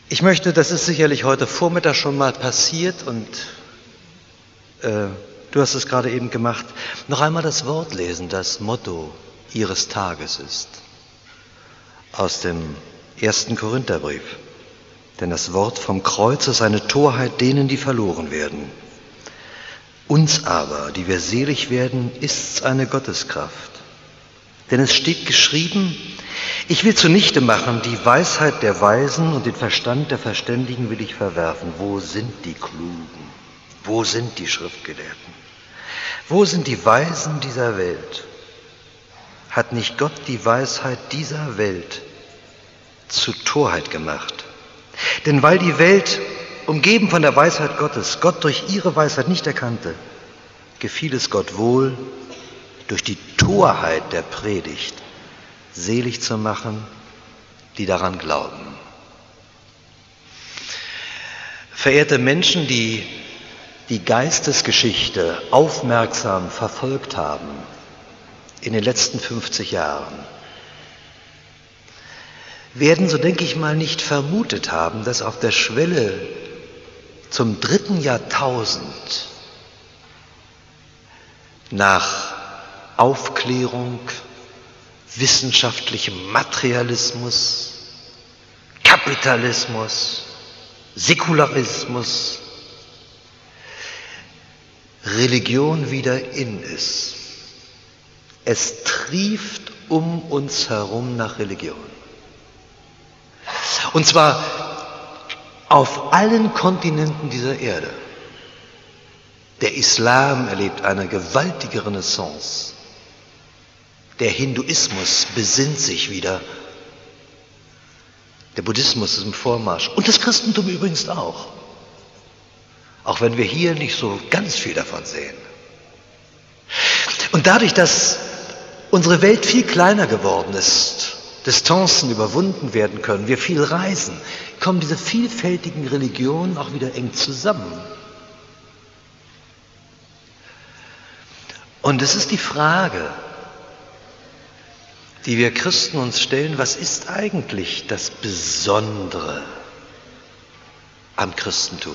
Ich möchte, das ist sicherlich heute Vormittag schon mal passiert und du hast es gerade eben gemacht, noch einmal das Wort lesen, das Motto Ihres Tages ist. Aus dem 1. Korintherbrief. Denn das Wort vom Kreuz ist eine Torheit denen, die verloren werden. Uns aber, die wir selig werden, ist's eine Gotteskraft. Denn es steht geschrieben, ich will zunichte machen, die Weisheit der Weisen und den Verstand der Verständigen will ich verwerfen. Wo sind die Klugen? Wo sind die Schriftgelehrten? Wo sind die Weisen dieser Welt? Hat nicht Gott die Weisheit dieser Welt zu Torheit gemacht? Denn weil die Welt, umgeben von der Weisheit Gottes, Gott durch ihre Weisheit nicht erkannte, gefiel es Gott wohl, durch die Torheit der Predigt selig zu machen, die daran glauben. Verehrte Menschen, die die Geistesgeschichte aufmerksam verfolgt haben in den letzten 50 Jahren, werden, so denke ich mal, nicht vermutet haben, dass auf der Schwelle zum 3. Jahrtausend nach Aufklärung, wissenschaftlichem Materialismus, Kapitalismus, Säkularismus, Religion wieder in ist. Es trieft um uns herum nach Religion. Und zwar auf allen Kontinenten dieser Erde. Der Islam erlebt eine gewaltige Renaissance. Der Hinduismus besinnt sich wieder. Der Buddhismus ist im Vormarsch. Und das Christentum übrigens auch. Auch wenn wir hier nicht so ganz viel davon sehen. Und dadurch, dass unsere Welt viel kleiner geworden ist, Distanzen überwunden werden können, wir viel reisen, kommen diese vielfältigen Religionen auch wieder eng zusammen. Und es ist die Frage, die wir Christen uns stellen, was ist eigentlich das Besondere am Christentum?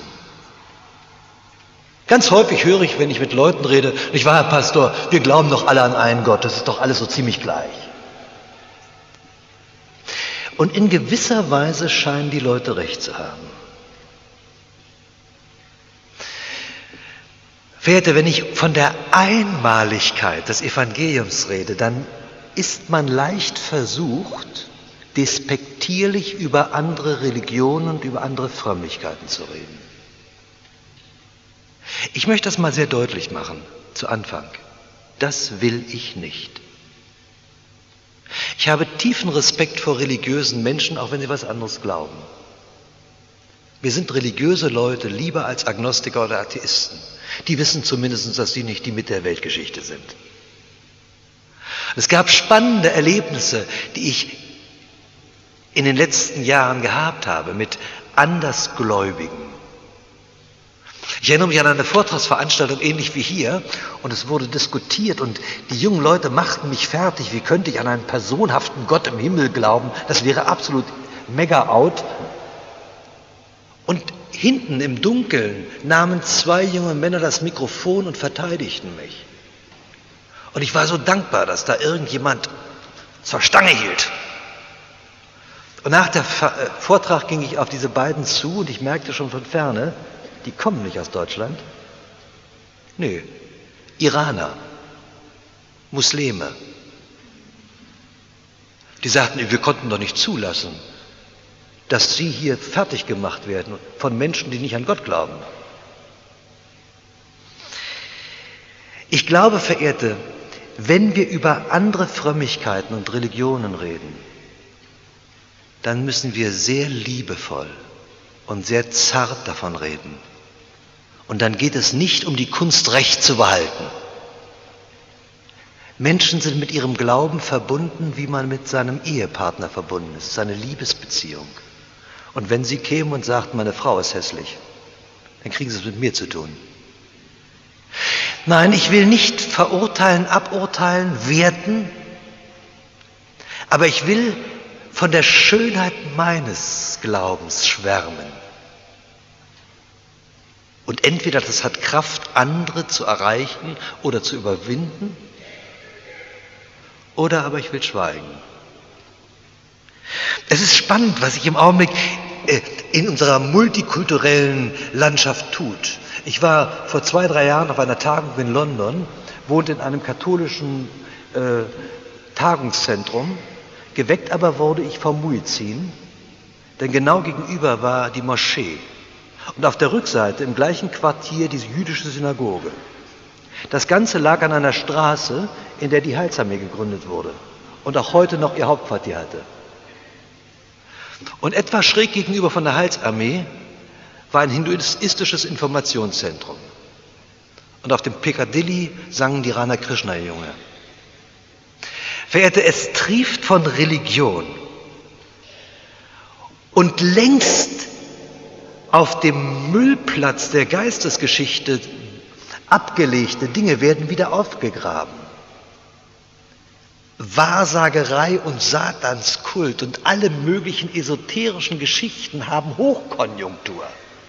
Ganz häufig höre ich, wenn ich mit Leuten rede, nicht wahr, Herr Pastor, wir glauben doch alle an einen Gott, das ist doch alles so ziemlich gleich. Und in gewisser Weise scheinen die Leute recht zu haben. Verehrte, wenn ich von der Einmaligkeit des Evangeliums rede, dann ist man leicht versucht, despektierlich über andere Religionen und über andere Frömmigkeiten zu reden. Ich möchte das mal sehr deutlich machen, zu Anfang. Das will ich nicht. Ich habe tiefen Respekt vor religiösen Menschen, auch wenn sie was anderes glauben. Mir sind religiöse Leute lieber als Agnostiker oder Atheisten. Die wissen zumindest, dass sie nicht die Mitte der Weltgeschichte sind. Es gab spannende Erlebnisse, die ich in den letzten Jahren gehabt habe mit Andersgläubigen. Ich erinnere mich an eine Vortragsveranstaltung, ähnlich wie hier, und es wurde diskutiert und die jungen Leute machten mich fertig. Wie könnte ich an einen personhaften Gott im Himmel glauben? Das wäre absolut mega out. Und hinten im Dunkeln nahmen 2 junge Männer das Mikrofon und verteidigten mich. Und ich war so dankbar, dass da irgendjemand zur Stange hielt. Und nach dem Vortrag ging ich auf diese beiden zu und ich merkte schon von ferne, die kommen nicht aus Deutschland. Nö, Iraner, Muslime. Die sagten, wir konnten doch nicht zulassen, dass sie hier fertig gemacht werden von Menschen, die nicht an Gott glauben. Ich glaube, Verehrte, wenn wir über andere Frömmigkeiten und Religionen reden, dann müssen wir sehr liebevoll und sehr zart davon reden. Und dann geht es nicht um die Kunst, Recht zu behalten. Menschen sind mit ihrem Glauben verbunden, wie man mit seinem Ehepartner verbunden ist, seine Liebesbeziehung. Und wenn sie kämen und sagten, meine Frau ist hässlich, dann kriegen sie es mit mir zu tun. Nein, ich will nicht verurteilen, aburteilen, werten, aber ich will von der Schönheit meines Glaubens schwärmen. Und entweder das hat Kraft, andere zu erreichen oder zu überwinden, oder aber ich will schweigen. Es ist spannend, was sich im Augenblick in unserer multikulturellen Landschaft tut. Ich war vor 2, 3 Jahren auf einer Tagung in London, wohnte in einem katholischen Tagungszentrum. Geweckt aber wurde ich vom Muezzin, denn genau gegenüber war die Moschee und auf der Rückseite im gleichen Quartier die jüdische Synagoge. Das Ganze lag an einer Straße, in der die Heilsarmee gegründet wurde und auch heute noch ihr Hauptquartier hatte. Und etwa schräg gegenüber von der Heilsarmee war ein hinduistisches Informationszentrum. Und auf dem Piccadilly sangen die Rana Krishna-Junge. Verehrte, es trieft von Religion. Und längst auf dem Müllplatz der Geistesgeschichte abgelegte Dinge werden wieder aufgegraben. Wahrsagerei und Satanskult und alle möglichen esoterischen Geschichten haben Hochkonjunktur.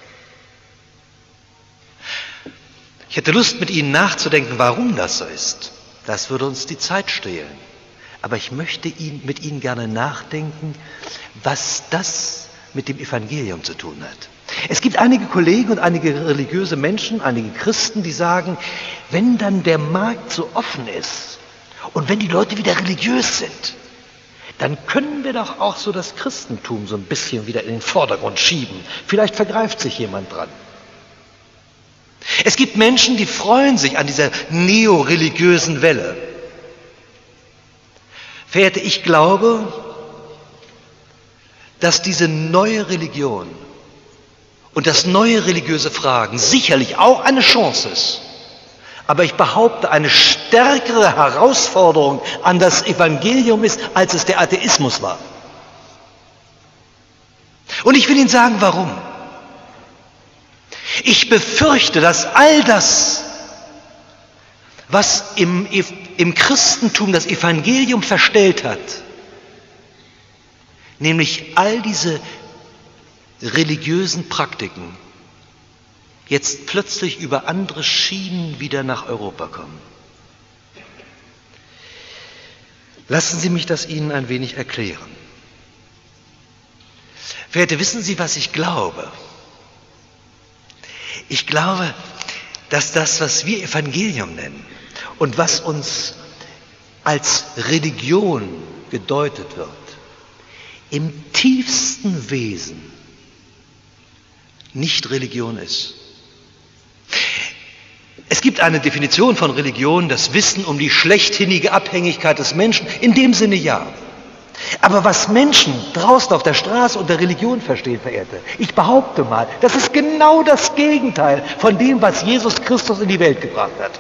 Ich hätte Lust, mit Ihnen nachzudenken, warum das so ist. Das würde uns die Zeit stehlen. Aber ich möchte mit Ihnen gerne nachdenken, was das mit dem Evangelium zu tun hat. Es gibt einige Kollegen und einige religiöse Menschen, einige Christen, die sagen, wenn dann der Markt so offen ist und wenn die Leute wieder religiös sind, dann können wir doch auch so das Christentum so ein bisschen wieder in den Vordergrund schieben. Vielleicht vergreift sich jemand dran. Es gibt Menschen, die freuen sich an dieser neoreligiösen Welle. Verehrte, ich glaube, dass diese neue Religion und das neue religiöse Fragen sicherlich auch eine Chance ist. Aber ich behaupte, eine stärkere Herausforderung an das Evangelium ist, als es der Atheismus war. Und ich will Ihnen sagen, warum. Ich befürchte, dass all das, was im Christentum das Evangelium verstellt hat, nämlich all diese religiösen Praktiken, jetzt plötzlich über andere Schienen wieder nach Europa kommen. Lassen Sie mich das Ihnen ein wenig erklären. Verehrte, wissen Sie, was ich glaube? Ich glaube, dass das, was wir Evangelium nennen und was uns als Religion gedeutet wird, im tiefsten Wesen nicht Religion ist. Es gibt eine Definition von Religion, das Wissen um die schlechthinnige Abhängigkeit des Menschen, in dem Sinne ja. Aber was Menschen draußen auf der Straße unter Religion verstehen, Verehrte, ich behaupte mal, das ist genau das Gegenteil von dem, was Jesus Christus in die Welt gebracht hat.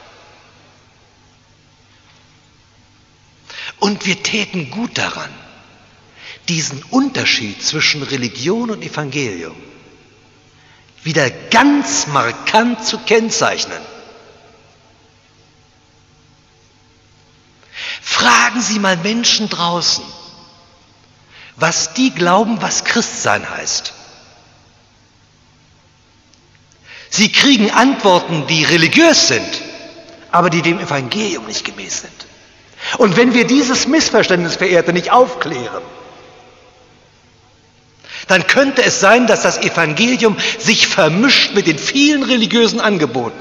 Und wir täten gut daran, diesen Unterschied zwischen Religion und Evangelium wieder ganz markant zu kennzeichnen. Fragen Sie mal Menschen draußen, was die glauben, was Christsein heißt. Sie kriegen Antworten, die religiös sind, aber die dem Evangelium nicht gemäß sind. Und wenn wir dieses Missverständnis, Verehrte, nicht aufklären, dann könnte es sein, dass das Evangelium sich vermischt mit den vielen religiösen Angeboten,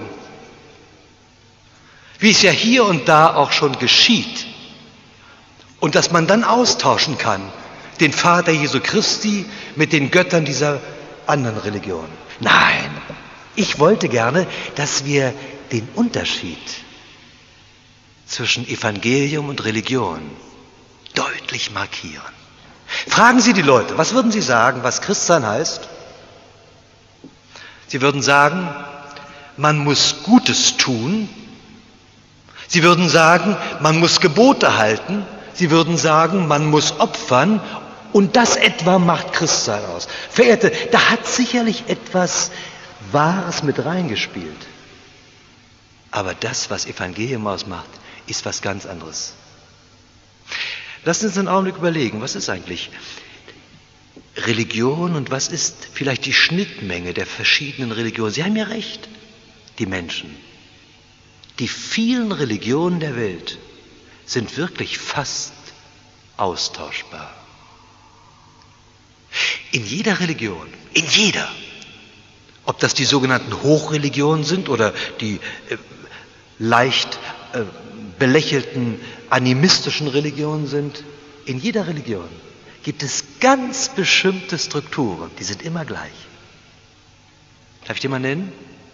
wie es ja hier und da auch schon geschieht. Und dass man dann austauschen kann, den Vater Jesu Christi mit den Göttern dieser anderen Religion. Nein, ich wollte gerne, dass wir den Unterschied zwischen Evangelium und Religion deutlich markieren. Fragen Sie die Leute, was würden sie sagen, was Christsein heißt? Sie würden sagen, man muss Gutes tun. Sie würden sagen, man muss Gebote halten. Sie würden sagen, man muss opfern. Und das etwa macht Christsein aus. Verehrte, da hat sicherlich etwas Wahres mit reingespielt. Aber das, was Evangelium ausmacht, ist was ganz anderes. Lassen Sie uns einen Augenblick überlegen, was ist eigentlich Religion und was ist vielleicht die Schnittmenge der verschiedenen Religionen? Sie haben ja recht, die Menschen. Die vielen Religionen der Welt sind wirklich fast austauschbar. In jeder Religion, in jeder, ob das die sogenannten Hochreligionen sind oder die leicht belächelten animistischen Religionen sind, in jeder Religion gibt es ganz bestimmte Strukturen, die sind immer gleich. Darf ich die mal nennen?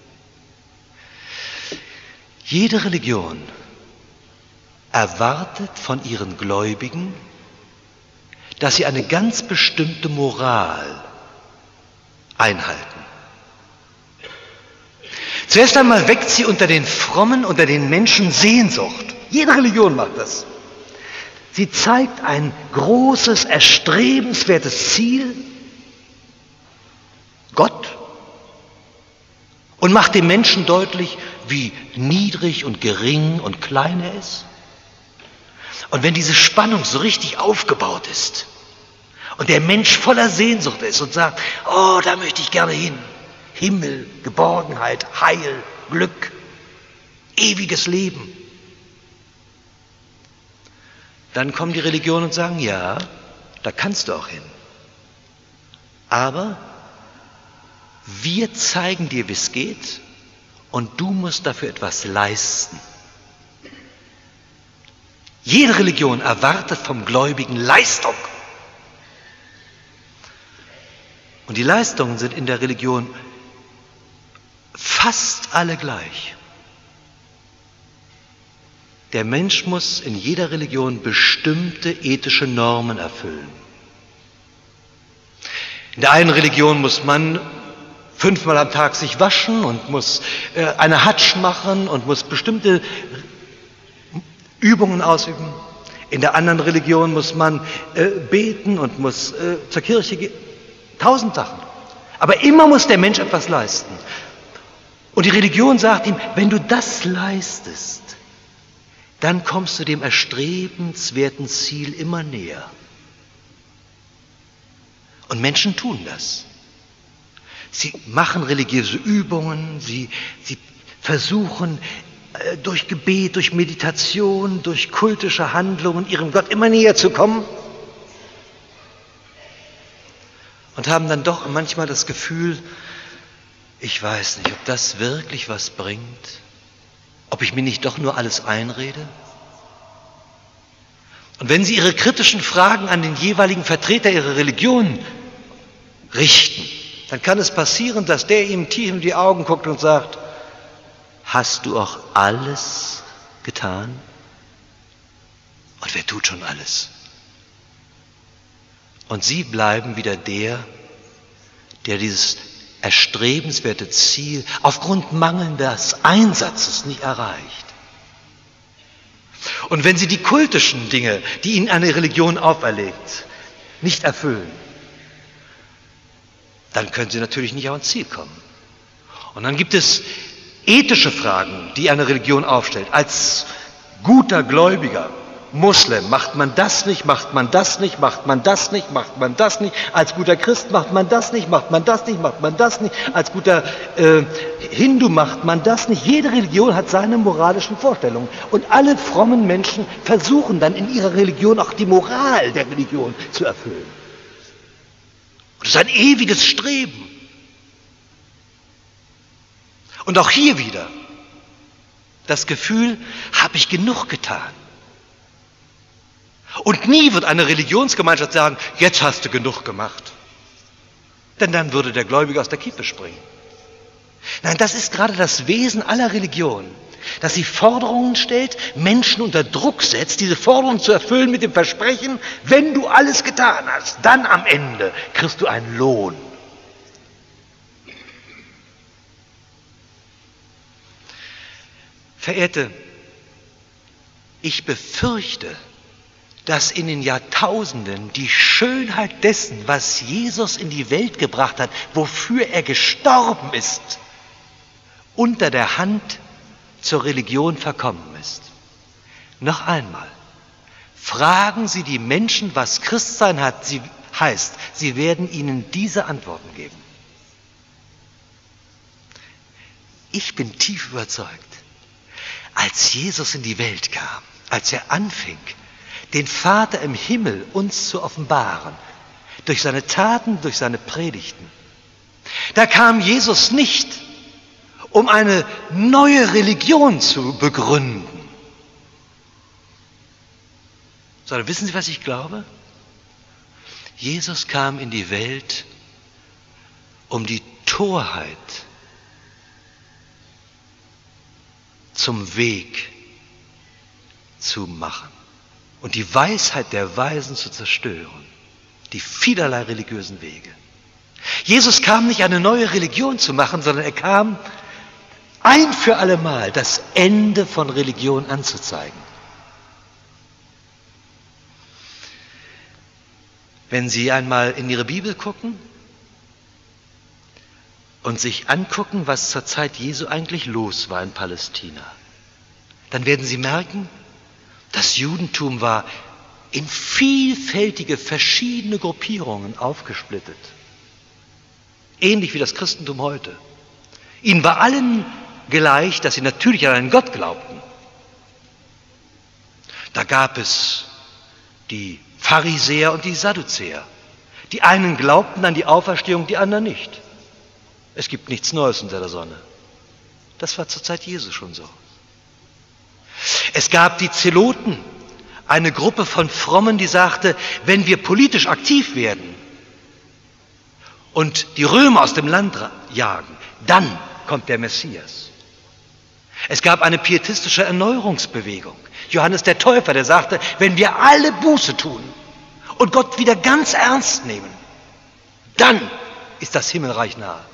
Jede Religion erwartet von ihren Gläubigen, dass sie eine ganz bestimmte Moral einhalten. Zuerst einmal weckt sie unter den Frommen, unter den Menschen Sehnsucht. Jede Religion macht das. Sie zeigt ein großes, erstrebenswertes Ziel, Gott, und macht dem Menschen deutlich, wie niedrig und gering und klein er ist. Und wenn diese Spannung so richtig aufgebaut ist und der Mensch voller Sehnsucht ist und sagt, oh, da möchte ich gerne hin, Himmel, Geborgenheit, Heil, Glück, ewiges Leben, dann kommen die Religionen und sagen, ja, da kannst du auch hin. Aber wir zeigen dir, wie es geht, und du musst dafür etwas leisten. Jede Religion erwartet vom Gläubigen Leistung. Und die Leistungen sind in der Religion fast alle gleich. Der Mensch muss in jeder Religion bestimmte ethische Normen erfüllen. In der einen Religion muss man 5-mal am Tag sich waschen und muss eine Hadsch machen und muss bestimmte Übungen ausüben. In der anderen Religion muss man beten und muss zur Kirche gehen. 1000 Sachen. Aber immer muss der Mensch etwas leisten. Und die Religion sagt ihm, wenn du das leistest, dann kommst du dem erstrebenswerten Ziel immer näher. Und Menschen tun das. Sie machen religiöse Übungen, sie versuchen durch Gebet, durch Meditation, durch kultische Handlungen ihrem Gott immer näher zu kommen und haben dann doch manchmal das Gefühl, ich weiß nicht, ob das wirklich was bringt, ob ich mir nicht doch nur alles einrede. Und wenn sie ihre kritischen Fragen an den jeweiligen Vertreter ihrer Religion richten, dann kann es passieren, dass der ihm tief in die Augen guckt und sagt, hast du auch alles getan? Und wer tut schon alles? Und sie bleiben wieder der dieses erstrebenswerte Ziel aufgrund mangelndes Einsatzes nicht erreicht. Und wenn sie die kultischen Dinge, die ihnen eine Religion auferlegt, nicht erfüllen, dann können sie natürlich nicht ans Ziel kommen. Und dann gibt es ethische Fragen, die eine Religion aufstellt. Als guter Gläubiger, Muslim, macht man das nicht, macht man das nicht, macht man das nicht, macht man das nicht. Als guter Christ macht man das nicht, macht man das nicht, macht man das nicht. Als guter Hindu macht man das nicht. Jede Religion hat seine moralischen Vorstellungen. Und alle frommen Menschen versuchen dann in ihrer Religion auch die Moral der Religion zu erfüllen. Und es ist ein ewiges Streben. Und auch hier wieder das Gefühl, habe ich genug getan? Und nie wird eine Religionsgemeinschaft sagen, jetzt hast du genug gemacht. Denn dann würde der Gläubige aus der Kippe springen. Nein, das ist gerade das Wesen aller Religionen, dass sie Forderungen stellt, Menschen unter Druck setzt, diese Forderungen zu erfüllen mit dem Versprechen, wenn du alles getan hast, dann am Ende kriegst du einen Lohn. Verehrte, ich befürchte, dass in den Jahrtausenden die Schönheit dessen, was Jesus in die Welt gebracht hat, wofür er gestorben ist, unter der Hand zur Religion verkommen ist. Noch einmal, Fragen Sie die Menschen, was Christsein heißt. Sie werden Ihnen diese Antworten geben. Ich bin tief überzeugt, als Jesus in die Welt kam, als er anfing, den Vater im Himmel uns zu offenbaren, durch seine Taten, durch seine Predigten, da kam Jesus nicht, um eine neue Religion zu begründen, sondern wissen Sie, was ich glaube? Jesus kam in die Welt, um die Torheit zum Weg zu machen und die Weisheit der Weisen zu zerstören, die vielerlei religiösen Wege. Jesus kam nicht, eine neue Religion zu machen, sondern er kam, ein für allemal das Ende von Religion anzuzeigen. Wenn Sie einmal in Ihre Bibel gucken und sich angucken, was zur Zeit Jesu eigentlich los war in Palästina, dann werden Sie merken, das Judentum war in vielfältige, verschiedene Gruppierungen aufgesplittet. Ähnlich wie das Christentum heute. Ihnen war allen gleich, dass sie natürlich an einen Gott glaubten. Da gab es die Pharisäer und die Sadduzäer. Die einen glaubten an die Auferstehung, die anderen nicht. Es gibt nichts Neues unter der Sonne. Das war zur Zeit Jesu schon so. Es gab die Zeloten, eine Gruppe von Frommen, die sagte, wenn wir politisch aktiv werden und die Römer aus dem Land jagen, dann kommt der Messias. Es gab eine pietistische Erneuerungsbewegung. Johannes der Täufer, der sagte, wenn wir alle Buße tun und Gott wieder ganz ernst nehmen, dann ist das Himmelreich nahe.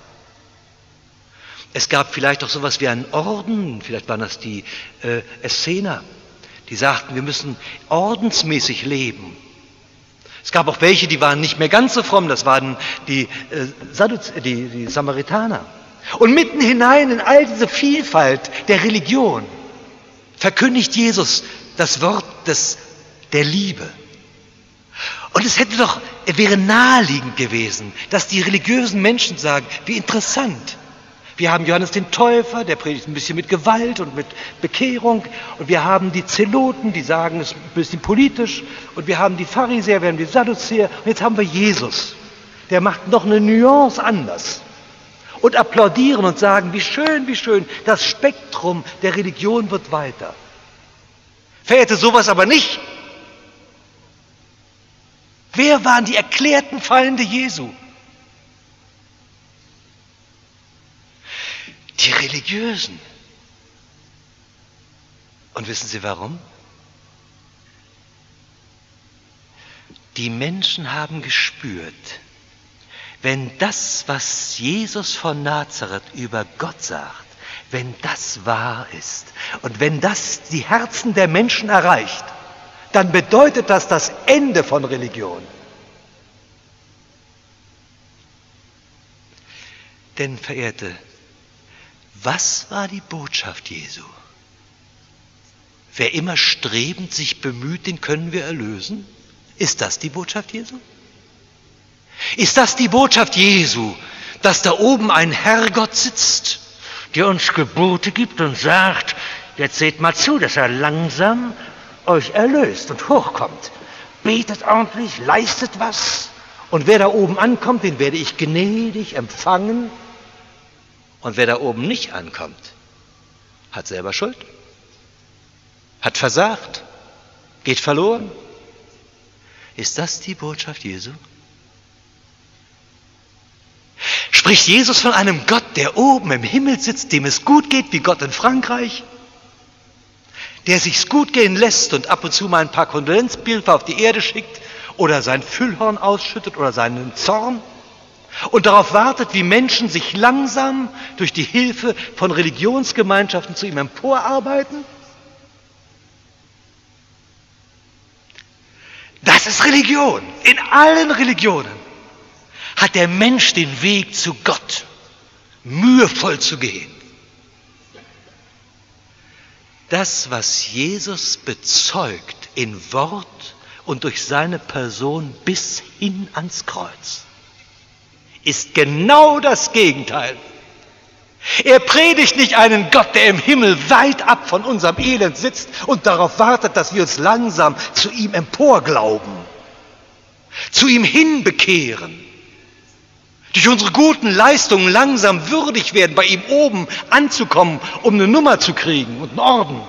Es gab vielleicht auch sowas wie einen Orden, vielleicht waren das die Essener, die sagten, wir müssen ordensmäßig leben. Es gab auch welche, die waren nicht mehr ganz so fromm, das waren die Samaritaner. Und mitten hinein in all diese Vielfalt der Religion verkündigt Jesus das Wort der Liebe. Und es wäre naheliegend gewesen, dass die religiösen Menschen sagen, wie interessant. Wir haben Johannes den Täufer, der predigt ein bisschen mit Gewalt und mit Bekehrung. Und wir haben die Zeloten, die sagen, es ist ein bisschen politisch. Und wir haben die Pharisäer, wir haben die Sadduzäer. Und jetzt haben wir Jesus. Der macht noch eine Nuance anders. Und applaudieren und sagen, wie schön, das Spektrum der Religion wird weiter. Verehrte, sowas aber nicht. Wer waren die erklärten Feinde Jesu? Die Religiösen. Und wissen Sie warum? Die Menschen haben gespürt, wenn das, was Jesus von Nazareth über Gott sagt, wenn das wahr ist und wenn das die Herzen der Menschen erreicht, dann bedeutet das das Ende von Religion. Denn, Verehrte, was war die Botschaft Jesu? Wer immer strebend sich bemüht, den können wir erlösen. Ist das die Botschaft Jesu? Ist das die Botschaft Jesu, dass da oben ein Herrgott sitzt, der uns Gebote gibt und sagt, jetzt seht mal zu, dass er langsam euch erlöst und hochkommt. Betet ordentlich, leistet was. Und wer da oben ankommt, den werde ich gnädig empfangen. Und wer da oben nicht ankommt, hat selber Schuld, hat versagt, geht verloren. Ist das die Botschaft Jesu? Spricht Jesus von einem Gott, der oben im Himmel sitzt, dem es gut geht, wie Gott in Frankreich, der sich's gut gehen lässt und ab und zu mal ein paar Kondolenzbriefe auf die Erde schickt oder sein Füllhorn ausschüttet oder seinen Zorn und darauf wartet, wie Menschen sich langsam durch die Hilfe von Religionsgemeinschaften zu ihm emporarbeiten? Das ist Religion. In allen Religionen hat der Mensch den Weg zu Gott mühevoll zu gehen. Das, was Jesus bezeugt in Wort und durch seine Person bis hin ans Kreuz, ist genau das Gegenteil. Er predigt nicht einen Gott, der im Himmel weit ab von unserem Elend sitzt und darauf wartet, dass wir uns langsam zu ihm emporglauben, zu ihm hinbekehren, durch unsere guten Leistungen langsam würdig werden, bei ihm oben anzukommen, um eine Nummer zu kriegen und einen Orden.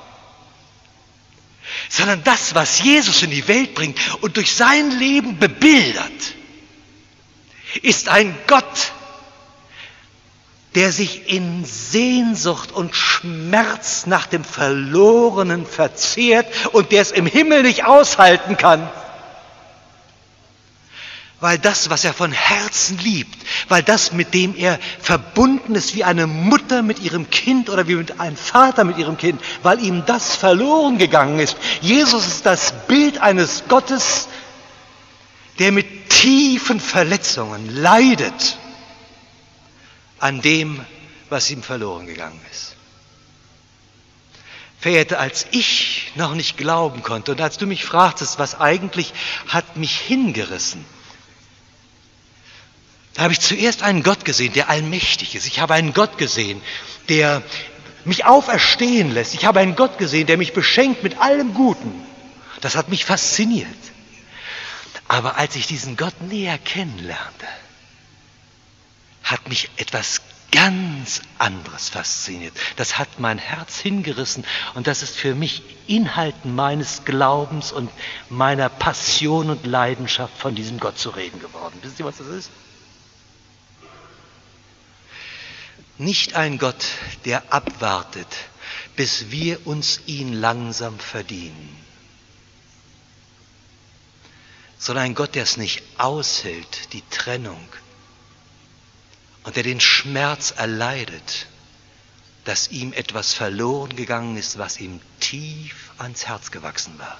Sondern das, was Jesus in die Welt bringt und durch sein Leben bebildert, ist ein Gott, der sich in Sehnsucht und Schmerz nach dem Verlorenen verzehrt und der es im Himmel nicht aushalten kann. Weil das, was er von Herzen liebt, weil das, mit dem er verbunden ist wie eine Mutter mit ihrem Kind oder wie ein Vater mit ihrem Kind, weil ihm das verloren gegangen ist. Jesus ist das Bild eines Gottes, der mit tiefen Verletzungen leidet an dem, was ihm verloren gegangen ist. Verehrte, als ich noch nicht glauben konnte und als du mich fragtest, was eigentlich hat mich hingerissen, da habe ich zuerst einen Gott gesehen, der allmächtig ist. Ich habe einen Gott gesehen, der mich auferstehen lässt. Ich habe einen Gott gesehen, der mich beschenkt mit allem Guten. Das hat mich fasziniert. Aber als ich diesen Gott näher kennenlernte, hat mich etwas ganz anderes fasziniert. Das hat mein Herz hingerissen und das ist für mich Inhalt meines Glaubens und meiner Passion und Leidenschaft, von diesem Gott zu reden geworden. Wisst ihr, was das ist? Nicht ein Gott, der abwartet, bis wir uns ihn langsam verdienen, sondern ein Gott, der es nicht aushält, die Trennung, und der den Schmerz erleidet, dass ihm etwas verloren gegangen ist, was ihm tief ans Herz gewachsen war.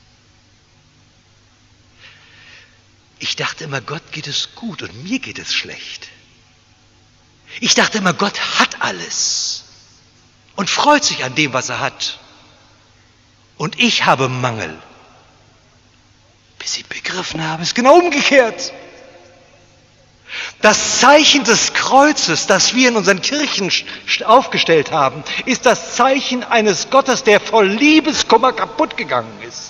Ich dachte immer, Gott geht es gut und mir geht es schlecht. Ich dachte immer, Gott hat alles und freut sich an dem, was er hat. Und ich habe Mangel. Bis ich begriffen habe, es ist genau umgekehrt. Das Zeichen des Kreuzes, das wir in unseren Kirchen aufgestellt haben, ist das Zeichen eines Gottes, der voll Liebeskummer kaputt gegangen ist.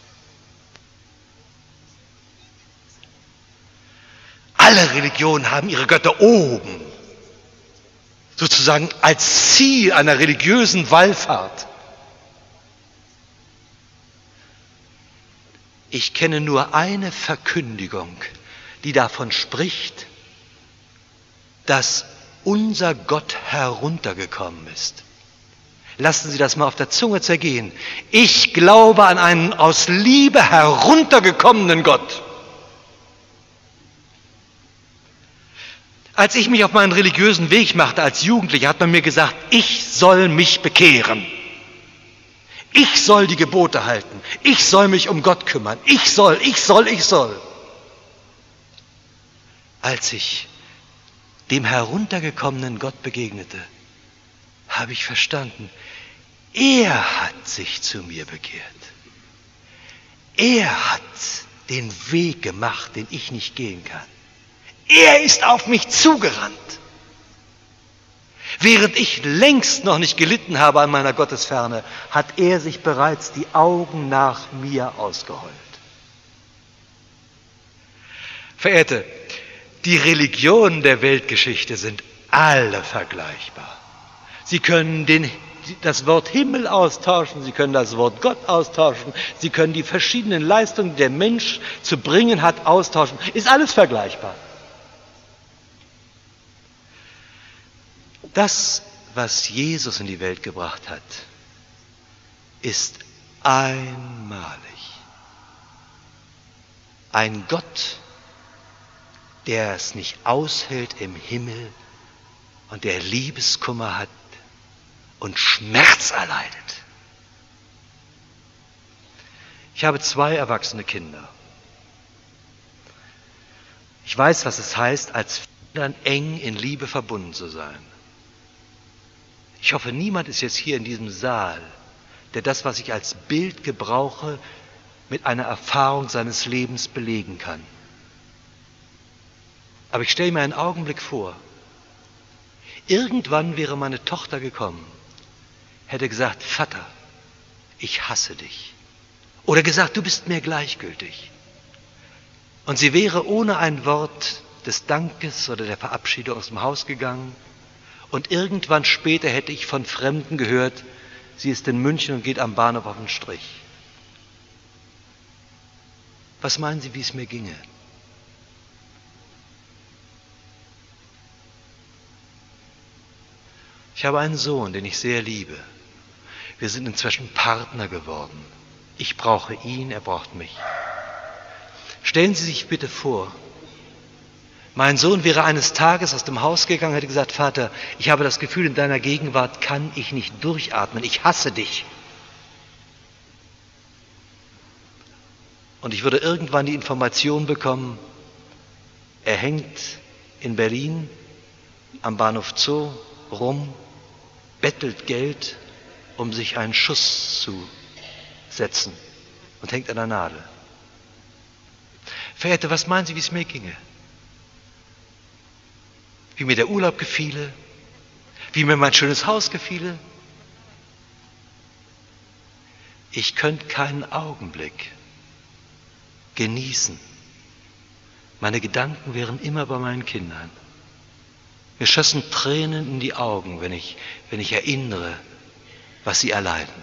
Alle Religionen haben ihre Götter oben, sozusagen als Ziel einer religiösen Wallfahrt. Ich kenne nur eine Verkündigung, die davon spricht, dass unser Gott heruntergekommen ist. Lassen Sie das mal auf der Zunge zergehen. Ich glaube an einen aus Liebe heruntergekommenen Gott. Als ich mich auf meinen religiösen Weg machte als Jugendlicher, hat man mir gesagt, ich soll mich bekehren. Ich soll die Gebote halten. Ich soll mich um Gott kümmern. Ich soll. Als ich dem heruntergekommenen Gott begegnete, habe ich verstanden, er hat sich zu mir bekehrt. Er hat den Weg gemacht, den ich nicht gehen kann. Er ist auf mich zugerannt. Während ich längst noch nicht gelitten habe an meiner Gottesferne, hat er sich bereits die Augen nach mir ausgeheult. Verehrte, die Religionen der Weltgeschichte sind alle vergleichbar. Sie können das Wort Himmel austauschen, Sie können das Wort Gott austauschen, Sie können die verschiedenen Leistungen, die der Mensch zu bringen hat, austauschen. Ist alles vergleichbar. Das, was Jesus in die Welt gebracht hat, ist einmalig. Ein Gott, der es nicht aushält im Himmel und der Liebeskummer hat und Schmerz erleidet. Ich habe 2 erwachsene Kinder. Ich weiß, was es heißt, als Eltern eng in Liebe verbunden zu sein. Ich hoffe, niemand ist jetzt hier in diesem Saal, der das, was ich als Bild gebrauche, mit einer Erfahrung seines Lebens belegen kann. Aber ich stelle mir einen Augenblick vor, irgendwann wäre meine Tochter gekommen, hätte gesagt, Vater, ich hasse dich. Oder gesagt, du bist mir gleichgültig. Und sie wäre ohne ein Wort des Dankes oder der Verabschiedung aus dem Haus gegangen. Und irgendwann später hätte ich von Fremden gehört, sie ist in München und geht am Bahnhof auf den Strich. Was meinen Sie, wie es mir ginge? Ich habe einen Sohn, den ich sehr liebe. Wir sind inzwischen Partner geworden. Ich brauche ihn, er braucht mich. Stellen Sie sich bitte vor, mein Sohn wäre eines Tages aus dem Haus gegangen und hätte gesagt, Vater, ich habe das Gefühl, in deiner Gegenwart kann ich nicht durchatmen, ich hasse dich. Und ich würde irgendwann die Information bekommen, er hängt in Berlin am Bahnhof Zoo rum, bettelt Geld, um sich einen Schuss zu setzen und hängt an der Nadel. Verehrte, was meinen Sie, wie es mir ginge? Wie mir der Urlaub gefiele? Wie mir mein schönes Haus gefiele? Ich könnte keinen Augenblick genießen. Meine Gedanken wären immer bei meinen Kindern. Mir schössen Tränen in die Augen, wenn ich erinnere, was sie erleiden.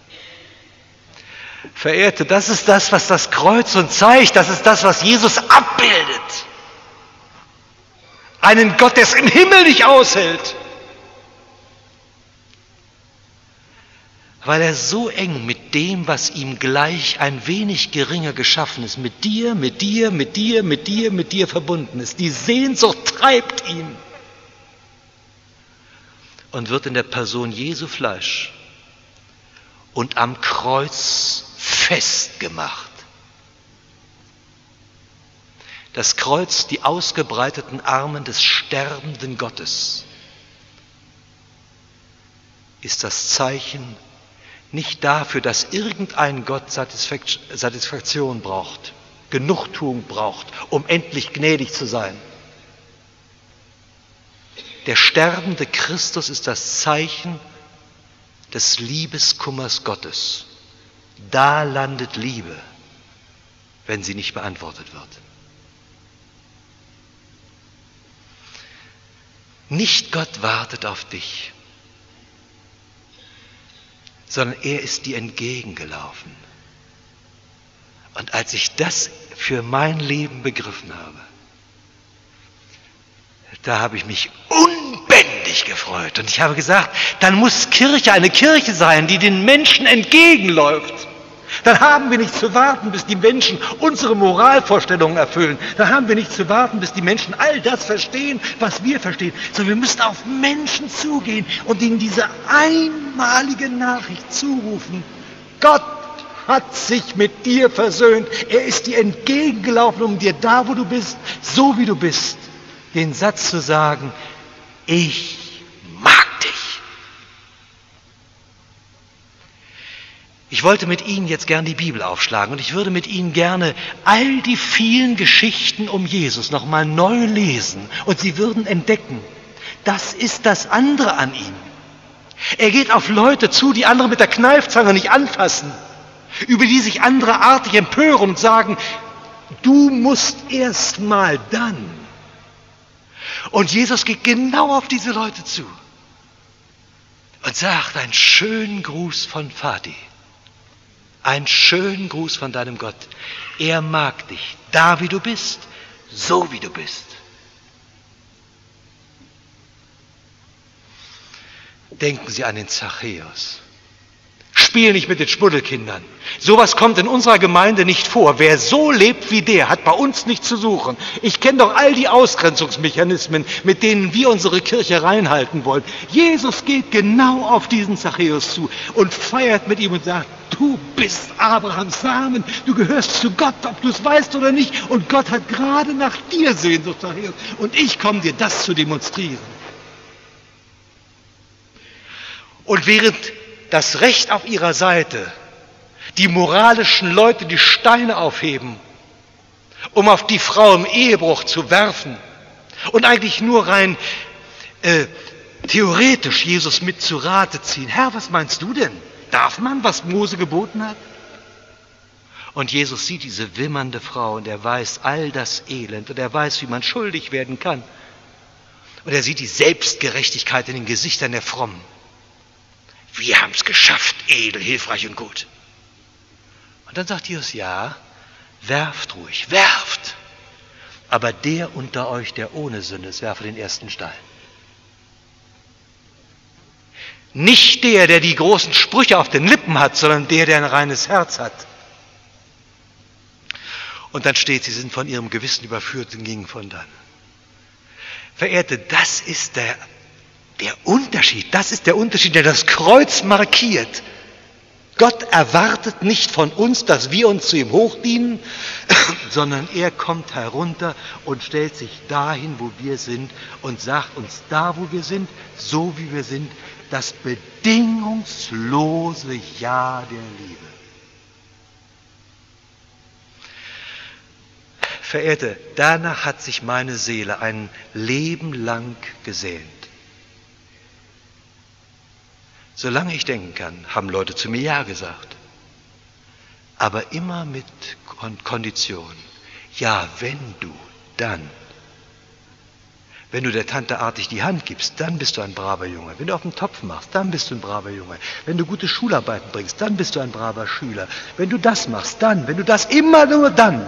Verehrte, das ist das, was das Kreuz uns zeigt. Das ist das, was Jesus abbildet. Einen Gott, der es im Himmel nicht aushält. Weil er so eng mit dem, was ihm gleich ein wenig geringer geschaffen ist, mit dir verbunden ist. Die Sehnsucht treibt ihn und wird in der Person Jesu Fleisch und am Kreuz festgemacht. Das Kreuz, die ausgebreiteten Arme des sterbenden Gottes, ist das Zeichen nicht dafür, dass irgendein Gott Satisfaktion braucht, Genugtuung braucht, um endlich gnädig zu sein. Der sterbende Christus ist das Zeichen des Liebeskummers Gottes. Da landet Liebe, wenn sie nicht beantwortet wird. Nicht Gott wartet auf dich, sondern er ist dir entgegengelaufen. Und als ich das für mein Leben begriffen habe, da habe ich mich unbändig gefreut. Und ich habe gesagt, dann muss Kirche eine Kirche sein, die den Menschen entgegenläuft. Dann haben wir nicht zu warten, bis die Menschen unsere Moralvorstellungen erfüllen. Dann haben wir nicht zu warten, bis die Menschen all das verstehen, was wir verstehen. Sondern wir müssen auf Menschen zugehen und ihnen diese einmalige Nachricht zurufen. Gott hat sich mit dir versöhnt. Er ist dir entgegengelaufen, um dir da, wo du bist, so wie du bist, den Satz zu sagen, ich mag dich. Ich wollte mit Ihnen jetzt gern die Bibel aufschlagen und ich würde mit Ihnen gerne all die vielen Geschichten um Jesus nochmal neu lesen und Sie würden entdecken, das ist das andere an ihm. Er geht auf Leute zu, die andere mit der Kneifzange nicht anfassen, über die sich andere artig empören und sagen, du musst erst mal dann. Und Jesus geht genau auf diese Leute zu und sagt einen schönen Gruß von Vati. Einen schönen Gruß von deinem Gott. Er mag dich, da wie du bist, so wie du bist. Denken Sie an den Zachäus. Spiel nicht mit den Schmuddelkindern. Sowas kommt in unserer Gemeinde nicht vor. Wer so lebt wie der, hat bei uns nichts zu suchen. Ich kenne doch all die Ausgrenzungsmechanismen, mit denen wir unsere Kirche reinhalten wollen. Jesus geht genau auf diesen Zachäus zu und feiert mit ihm und sagt, du bist Abrahams Samen, du gehörst zu Gott, ob du es weißt oder nicht. Und Gott hat gerade nach dir Sehnsucht, Zachäus. Und ich komme dir das zu demonstrieren. Und während das Recht auf ihrer Seite, die moralischen Leute die Steine aufheben, um auf die Frau im Ehebruch zu werfen und eigentlich nur rein theoretisch Jesus mit zu Rate ziehen. Herr, was meinst du denn? Darf man, was Mose geboten hat? Und Jesus sieht diese wimmernde Frau und er weiß all das Elend und er weiß, wie man schuldig werden kann. Und er sieht die Selbstgerechtigkeit in den Gesichtern der Frommen. Wir haben es geschafft, edel, hilfreich und gut. Und dann sagt Jesus, ja, werft ruhig, werft. Aber der unter euch, der ohne Sünde ist, werfe den ersten Stein. Nicht der, der die großen Sprüche auf den Lippen hat, sondern der, der ein reines Herz hat. Und dann steht, sie sind von ihrem Gewissen überführt und gingen von dann. Verehrte, das ist der Unterschied. Das ist der Unterschied, der das Kreuz markiert. Gott erwartet nicht von uns, dass wir uns zu ihm hochdienen, sondern er kommt herunter und stellt sich dahin, wo wir sind und sagt uns da, wo wir sind, so wie wir sind, das bedingungslose Ja der Liebe. Verehrte, danach hat sich meine Seele ein Leben lang gesehnt. Solange ich denken kann, haben Leute zu mir Ja gesagt. Aber immer mit Kondition. Ja, wenn du, dann. Wenn du der Tante artig die Hand gibst, dann bist du ein braver Junge. Wenn du auf den Topf machst, dann bist du ein braver Junge. Wenn du gute Schularbeiten bringst, dann bist du ein braver Schüler. Wenn du das machst, dann. Wenn du das immer nur dann.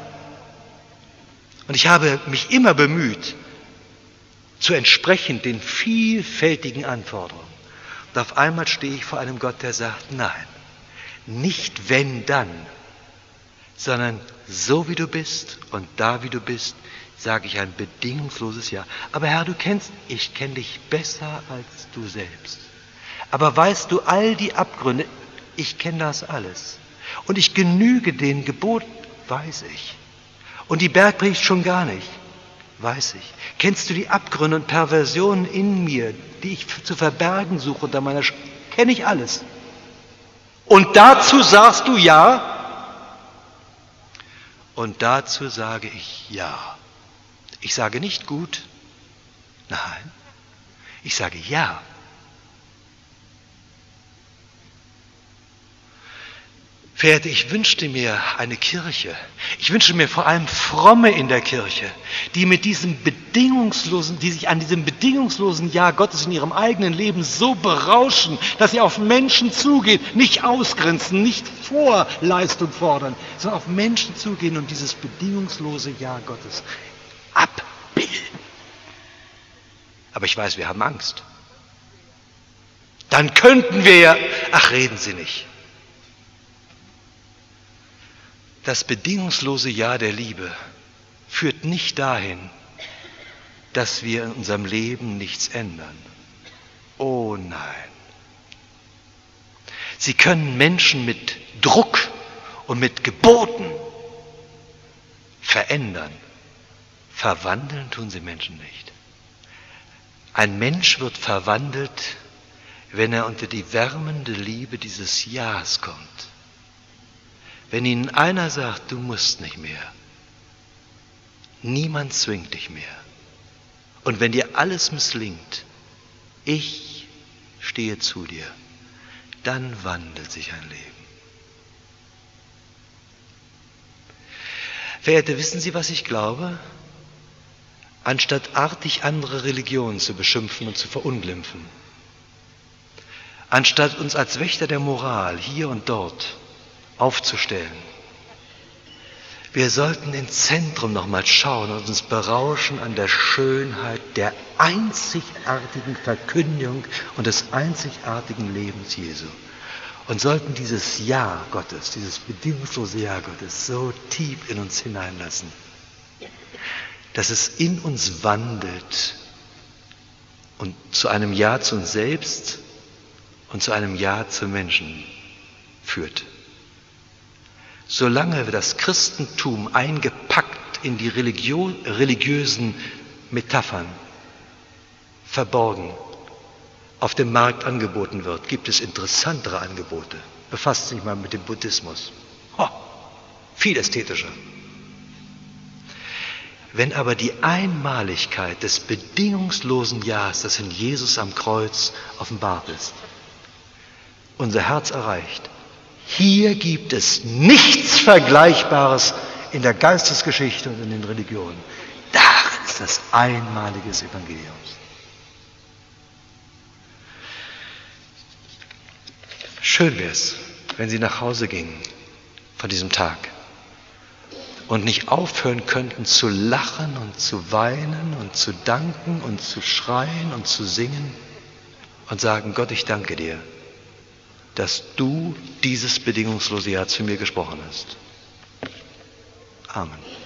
Und ich habe mich immer bemüht, zu entsprechen den vielfältigen Anforderungen. Und auf einmal stehe ich vor einem Gott, der sagt, nein, nicht wenn, dann, sondern so wie du bist und da wie du bist, sage ich ein bedingungsloses Ja. Aber Herr, ich kenne dich besser als du selbst. Aber weißt du, all die Abgründe, ich kenne das alles. Und ich genüge den Geboten, weiß ich. Und die Bergpredigt schon gar nicht, weiß ich. Kennst du die Abgründe und Perversionen in mir, die ich zu verbergen suche unter meiner kenne ich alles. Und dazu sagst du Ja? Und dazu sage ich Ja. Ich sage nicht gut, nein, ich sage Ja. Verehrte, ich wünschte mir eine Kirche, ich wünschte mir vor allem Fromme in der Kirche, die sich an diesem bedingungslosen Ja Gottes in ihrem eigenen Leben so berauschen, dass sie auf Menschen zugehen, nicht ausgrenzen, nicht Vorleistung fordern, sondern auf Menschen zugehen und dieses bedingungslose Ja Gottes abbilden. Aber ich weiß, wir haben Angst. Dann könnten wir ja, ach, reden Sie nicht. Das bedingungslose Ja der Liebe führt nicht dahin, dass wir in unserem Leben nichts ändern. Oh nein. Sie können Menschen mit Druck und mit Geboten verändern. Verwandeln tun sie Menschen nicht. Ein Mensch wird verwandelt, wenn er unter die wärmende Liebe dieses Ja's kommt. Wenn ihnen einer sagt, du musst nicht mehr, niemand zwingt dich mehr. Und wenn dir alles misslingt, ich stehe zu dir, dann wandelt sich ein Leben. Verehrte, wissen Sie, was ich glaube? Anstatt artig andere Religionen zu beschimpfen und zu verunglimpfen, anstatt uns als Wächter der Moral hier und dort aufzustellen. Wir sollten ins Zentrum nochmal schauen und uns berauschen an der Schönheit der einzigartigen Verkündigung und des einzigartigen Lebens Jesu. Und sollten dieses Ja Gottes, dieses bedingungslose Ja Gottes so tief in uns hineinlassen, dass es in uns wandelt und zu einem Ja zu uns selbst und zu einem Ja zu Menschen führt. Solange wir das Christentum eingepackt in die religiösen Metaphern verborgen auf dem Markt angeboten wird, gibt es interessantere Angebote. Befasst sich mal mit dem Buddhismus. Viel ästhetischer. Wenn aber die Einmaligkeit des bedingungslosen Ja's, das in Jesus am Kreuz offenbart ist, unser Herz erreicht, hier gibt es nichts Vergleichbares in der Geistesgeschichte und in den Religionen. Darin ist das Einmalige des Evangeliums. Schön wäre es, wenn Sie nach Hause gingen von diesem Tag und nicht aufhören könnten zu lachen und zu weinen und zu danken und zu schreien und zu singen und sagen, Gott, ich danke dir, dass du dieses bedingungslose Ja zu mir gesprochen hast. Amen.